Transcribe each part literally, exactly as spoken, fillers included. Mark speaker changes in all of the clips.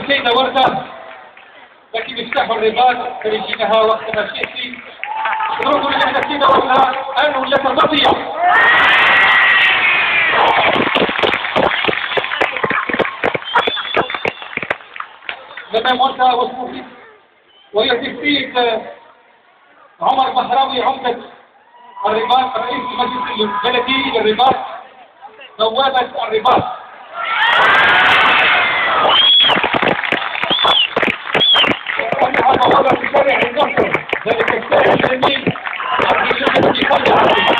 Speaker 1: السيدة وردة لكن مفتاح الرباط فلجينها وقت ما شئت. نقول لنا السيدة وردة أن لا تستطيع. لما وردة وصفوفي ويهدف فيك عمر بحراوي عمدة الرباط رئيس المجلس البلدي للرباط نوابة الرباط. هذا وضع في شارع النصر ذلك الشارع الجميل عبد الشمس في قلب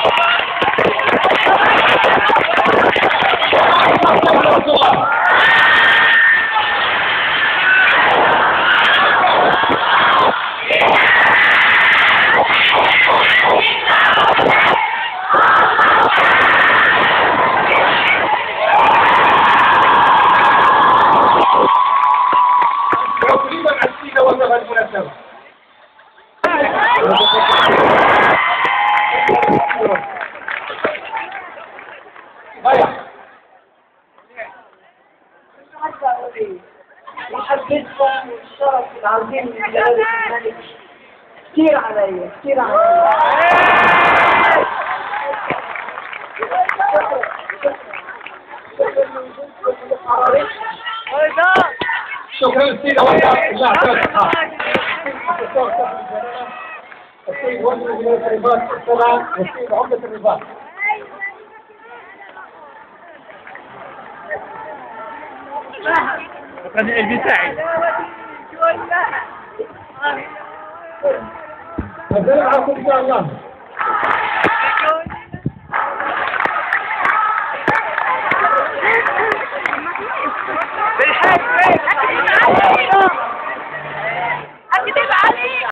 Speaker 2: محبتها والشرف العظيم من جلالة الملك كتير عليا كتير عليا.
Speaker 1: شكرا للسيدة وردة. السيد وزير ولاية الرباط السبع والسيد عمدة الرباط.
Speaker 3: وقد البتاعي
Speaker 1: السلام عليكم إن شاء الله.
Speaker 3: بالحق